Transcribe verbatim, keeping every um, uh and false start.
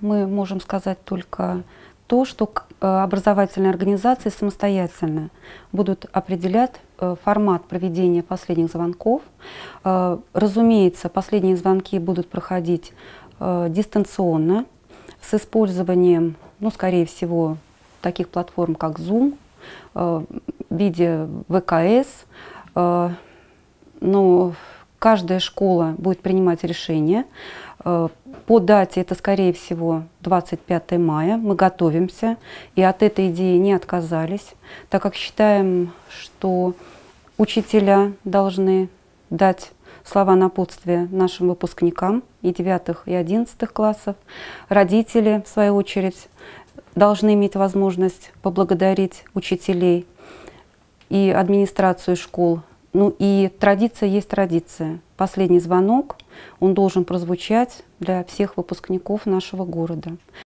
мы можем сказать только то, что образовательные организации самостоятельно будут определять формат проведения последних звонков. Разумеется, последние звонки будут проходить дистанционно с использованием, ну, скорее всего, таких платформ, как Zoom, в виде вэ ка эс. Но каждая школа будет принимать решение. По дате это, скорее всего, двадцать пятое мая. Мы готовимся и от этой идеи не отказались, так как считаем, что учителя должны дать слова напутствия нашим выпускникам и девятых, и одиннадцатых классов. Родители, в свою очередь, должны иметь возможность поблагодарить учителей и администрацию школ. Ну и традиция есть традиция. Последний звонок, он должен прозвучать для всех выпускников нашего города.